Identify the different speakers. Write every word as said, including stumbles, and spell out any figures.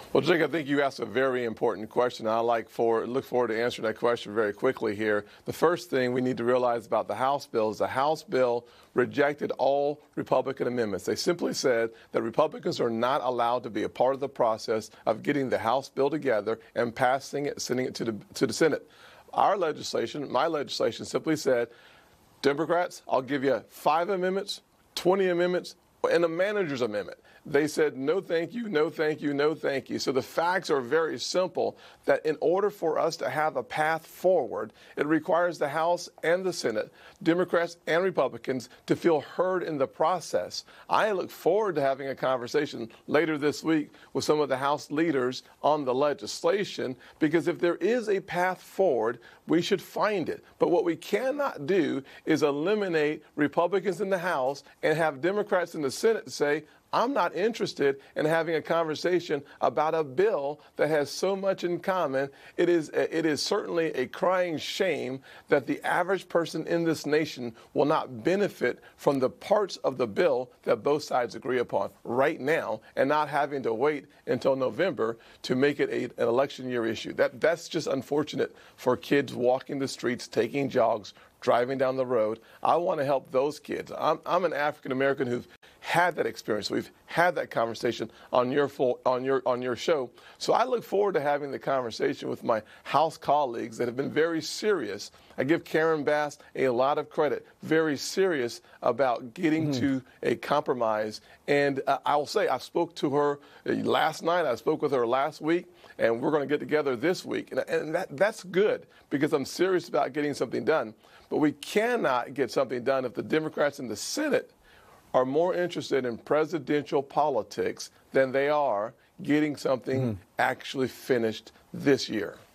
Speaker 1: Well, Jake, I think you asked a very important question. I like for look forward to answering that question very quickly here. The first thing we need to realize about the House bill is the House bill rejected all Republican amendments. They simply said that Republicans are not allowed to be a part of the process of getting the House bill together and passing it, sending it to the to the Senate. Our legislation, my legislation, simply said, Democrats, I'll give you five amendments, twenty amendments, and a manager's amendment. They said, no, thank you, no, thank you, no, thank you. So the facts are very simple, that in order for us to have a path forward, it requires the House and the Senate, Democrats and Republicans, to feel heard in the process. I look forward to having a conversation later this week with some of the House leaders on the legislation, because if there is a path forward, we should find it. But what we cannot do is eliminate Republicans in the House and have Democrats in the Senate say, I'm not interested in having a conversation about a bill that has so much in common. It is, it is certainly a crying shame that the average person in this nation will not benefit from the parts of the bill that both sides agree upon right now, and not having to wait until November to make it a, an election year issue. That, that's just unfortunate for kids walking the streets, taking jogs, driving down the road. I want to help those kids. I'm, I'm an African American who's had that experience. We've had that conversation on your full, on your on your show. So I look forward to having the conversation with my House colleagues that have been very serious. I give Karen Bass a lot of credit, very serious about getting mm-hmm. to a compromise. And uh, I will say, I spoke to her last night. I spoke with her last week, and we're going to get together this week. And, and that, that's good, because I'm serious about getting something done. But we cannot get something done if the Democrats in the Senate are more interested in presidential politics than they are getting something mm-hmm. actually finished this year.